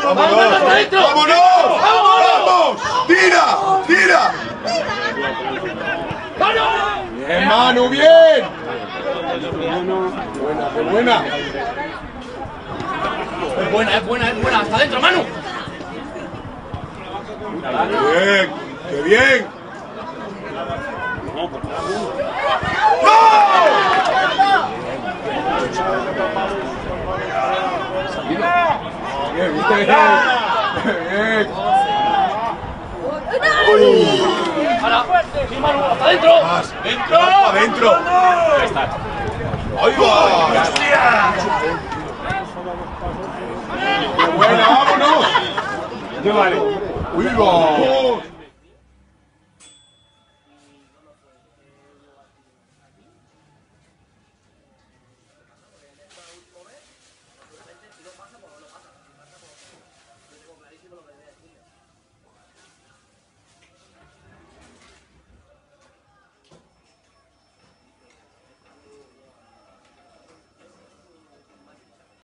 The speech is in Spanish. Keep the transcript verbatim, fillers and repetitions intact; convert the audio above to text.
¡Vámonos! ¡Vámonos! ¡Vamos! ¡Tira! ¡Tira! ¡Bien, Manu! ¡Bien! ¡Buena, qué buena! Es buena, es buena, es buena. ¡Hasta adentro, Manu! ¡Bien! ¡Qué bien! ¡No! Bien, bien, bien. Uy. Ahora, sí, Manu, hasta adentro. Más. Dentro. Adentro. Ahí está. Ahí va. ¡Hostia! ¡Qué buena, vámonos! Yo vale. ¡Uy, va!